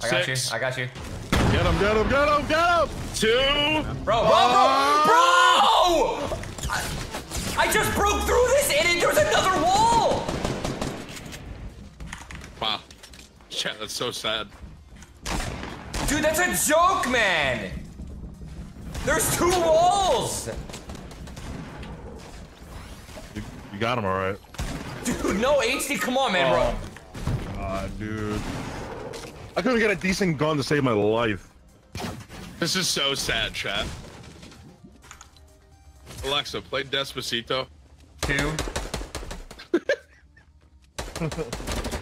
I got you. 6. I got you. Get him, get him, get him, get him! 2. Bro! I just broke through this and there's another wall! Wow. Chat, that's so sad. Dude, that's a joke, man! There's 2 walls! You got him, all right. Dude, no HD, come on, man, bro. Dude. I couldn't get a decent gun to save my life. This is so sad, chat. Alexa, play Despacito. 2.